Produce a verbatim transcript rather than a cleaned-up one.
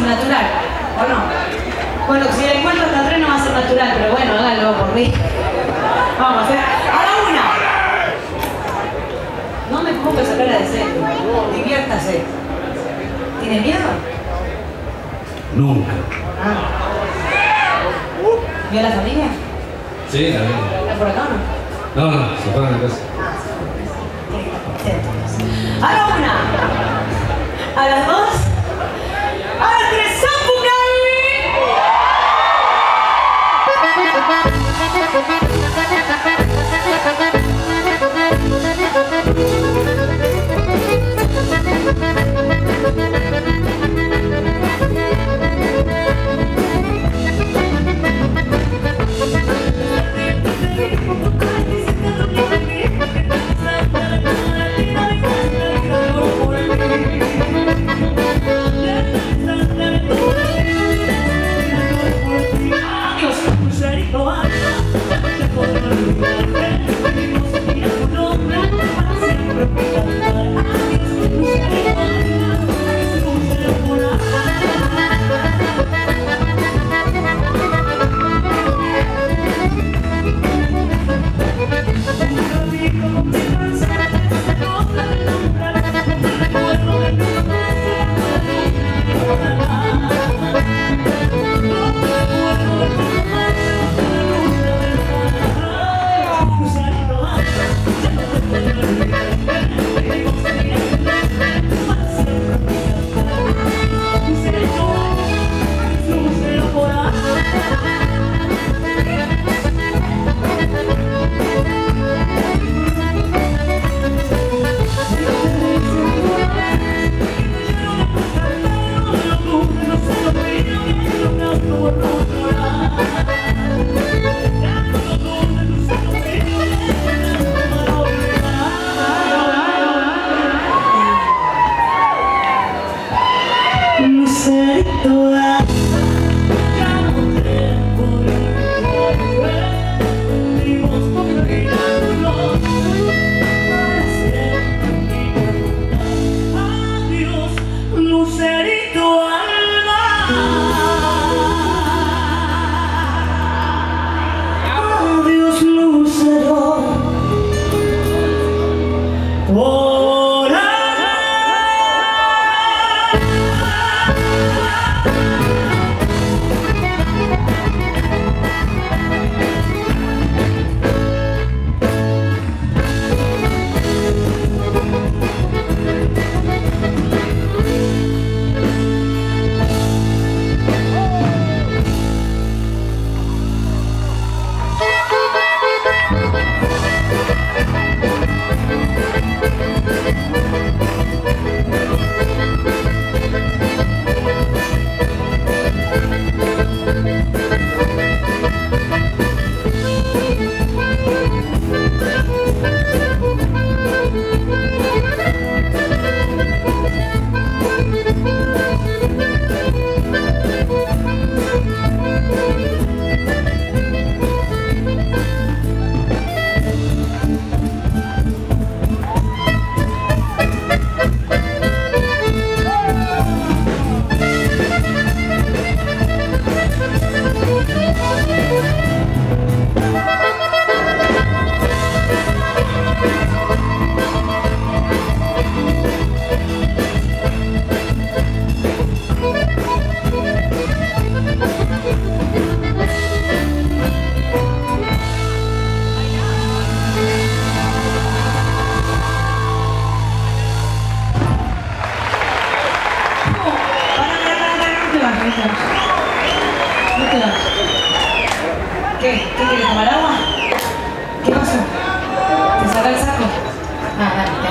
natural, ¿o no? Bueno, si el encuentro hasta tres no va a ser natural, pero bueno, háganlo por mí. Vamos a hacer. ¡A la una! No me ponga esa cara de serio. Diviértase. ¿Tiene miedo? Nunca. Ah. ¿Vio a la familia? Sí, también. ¿Está por acá o no? No, no, se fueron a la casa. A la una, a las dos, a las tres, ¿Qué? ¿Qué quieres tomar agua? ¿Qué pasó? ¿Te saca el saco? Ah, dale.